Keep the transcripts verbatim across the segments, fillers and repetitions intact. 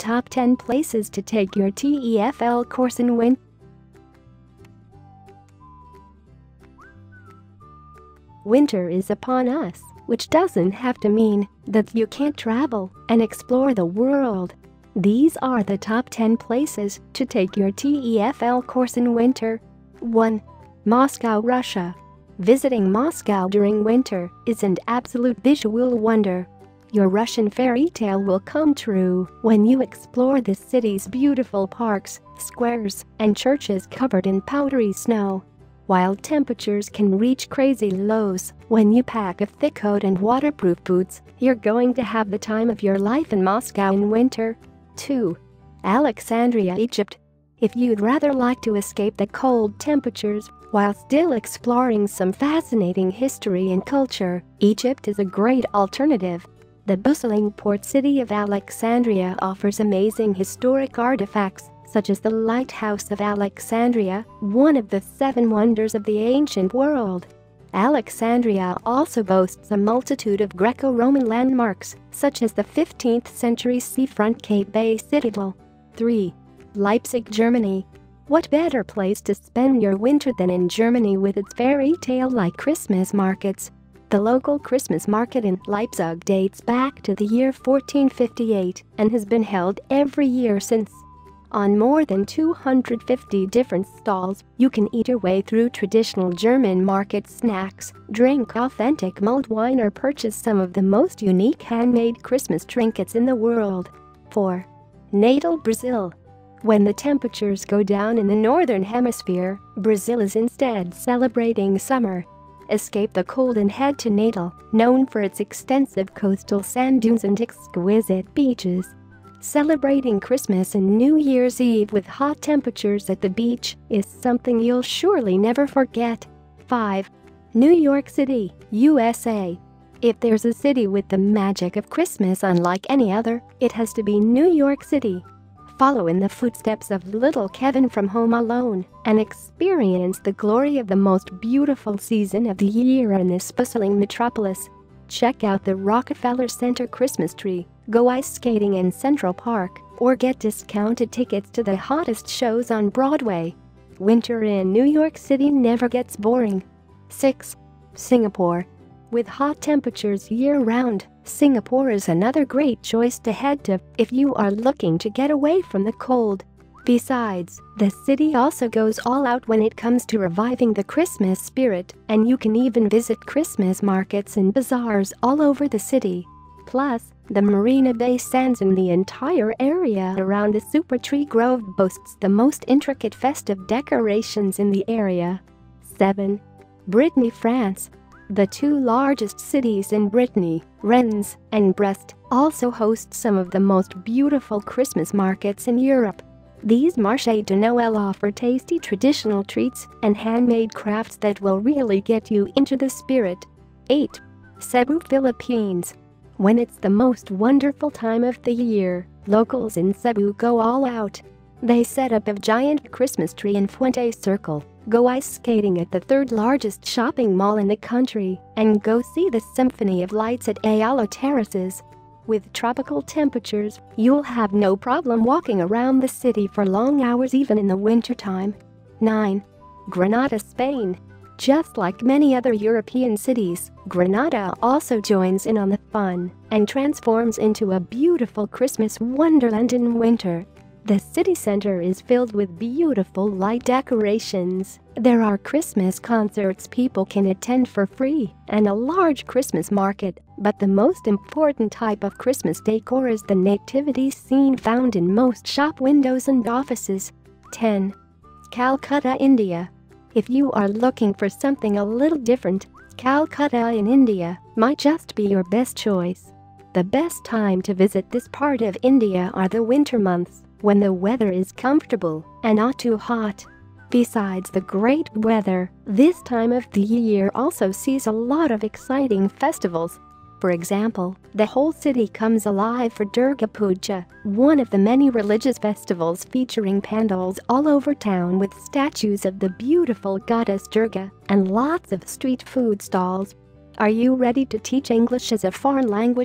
top ten places to take your T E F L course in winter. Winter is upon us, which doesn't have to mean that you can't travel and explore the world. These are the top ten places to take your T E F L course in winter. one. Moscow, Russia. Visiting Moscow during winter is an absolute visual wonder. Your Russian fairy tale will come true when you explore the city's beautiful parks, squares, and churches covered in powdery snow. While temperatures can reach crazy lows, when you pack a thick coat and waterproof boots, you're going to have the time of your life in Moscow in winter. two. Alexandria, Egypt. If you'd rather like to escape the cold temperatures while still exploring some fascinating history and culture, Egypt is a great alternative. The bustling port city of Alexandria offers amazing historic artifacts, such as the Lighthouse of Alexandria, one of the seven wonders of the ancient world. Alexandria also boasts a multitude of Greco-Roman landmarks, such as the fifteenth century seafront Cape Bay Citadel. three. Leipzig, Germany. What better place to spend your winter than in Germany with its fairy tale-like Christmas markets? The local Christmas market in Leipzig dates back to the year fourteen fifty-eight and has been held every year since. On more than two hundred fifty different stalls, you can eat your way through traditional German market snacks, drink authentic mulled wine, or purchase some of the most unique handmade Christmas trinkets in the world. four. Natal, Brazil. When the temperatures go down in the northern hemisphere, Brazil is instead celebrating summer. Escape the cold and head to Natal, known for its extensive coastal sand dunes and exquisite beaches. Celebrating Christmas and New Year's Eve with hot temperatures at the beach is something you'll surely never forget. five. New York City, U S A. If there's a city with the magic of Christmas unlike any other, it has to be New York City. Follow in the footsteps of little Kevin from Home Alone and experience the glory of the most beautiful season of the year in this bustling metropolis. Check out the Rockefeller Center Christmas tree, go ice skating in Central Park, or get discounted tickets to the hottest shows on Broadway. Winter in New York City never gets boring. six. Singapore. With hot temperatures year-round, Singapore is another great choice to head to if you are looking to get away from the cold. Besides, the city also goes all out when it comes to reviving the Christmas spirit, and you can even visit Christmas markets and bazaars all over the city. Plus, the Marina Bay Sands and the entire area around the Super Tree Grove boasts the most intricate festive decorations in the area. seven. Brittany, France. The two largest cities in Brittany, Rennes and Brest, also host some of the most beautiful Christmas markets in Europe. These marchés de Noël offer tasty traditional treats and handmade crafts that will really get you into the spirit. eight. Cebu, Philippines. When it's the most wonderful time of the year, locals in Cebu go all out. They set up a giant Christmas tree in Fuente Circle, go ice skating at the third largest shopping mall in the country, and go see the Symphony of Lights at Ayala Terraces. With tropical temperatures, you'll have no problem walking around the city for long hours even in the wintertime. nine. Granada, Spain. Just like many other European cities, Granada also joins in on the fun and transforms into a beautiful Christmas wonderland in winter. The city center is filled with beautiful light decorations. There are Christmas concerts people can attend for free and a large Christmas market, but the most important type of Christmas decor is the nativity scene found in most shop windows and offices. ten. Calcutta, India. If you are looking for something a little different, Calcutta in India might just be your best choice. The best time to visit this part of India are the winter months, when the weather is comfortable and not too hot. Besides the great weather, this time of the year also sees a lot of exciting festivals. For example, the whole city comes alive for Durga Puja, one of the many religious festivals featuring pandals all over town with statues of the beautiful goddess Durga and lots of street food stalls. Are you ready to teach English as a foreign language?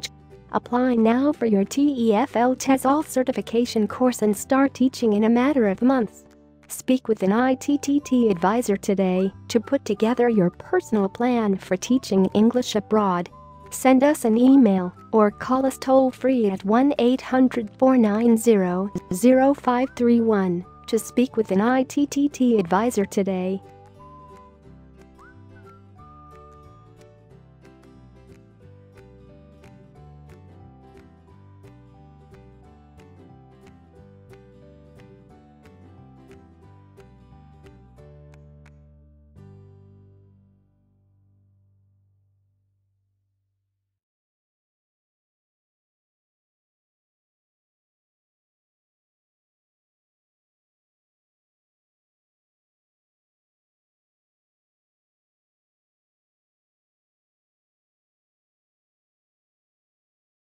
Apply now for your T E F L TESOL certification course and start teaching in a matter of months. Speak with an I T T T advisor today to put together your personal plan for teaching English abroad. Send us an email or call us toll-free at one eight hundred, four nine zero, zero five three one to speak with an I T T T advisor today.